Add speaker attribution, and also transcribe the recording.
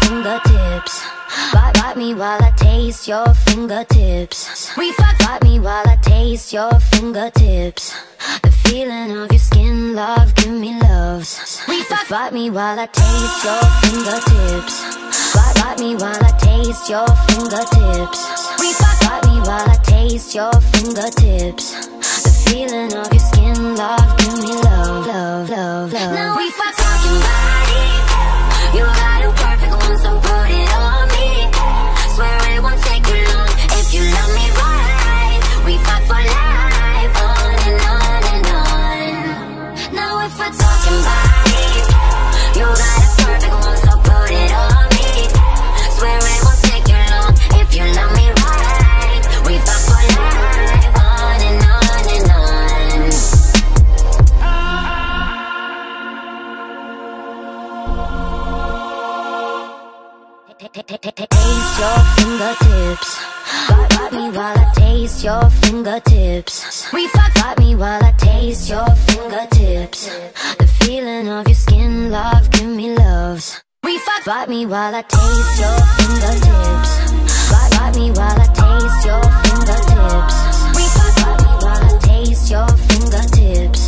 Speaker 1: fingertips. Bite me while I taste your fingertips. Bite me while I taste your fingertips. The feeling of your skin, love, give me love. Bite me while I taste your fingertips. Bite me while I taste your fingertips. Bite me while I taste your fingertips. The feeling of your skin, love, give me love, love, love, love. Now we fuck talking body. You got a perfect one, so put it on me. Swear it won't take you long if you love me right. We fuck for life, on and on and on. Now if we're talking body, you got a perfect one, so put it on me. Swear it won't take you long if you love me right. We fuck for life, on and on and on. Taste your fingertips. Bite me while I taste your fingertips. Bite me while I taste your fingertips. The feeling of your skin, love, give me loves. Bite me while I taste your fingertips. Bite me while I taste your fingertips. Bite me while I taste your fingertips.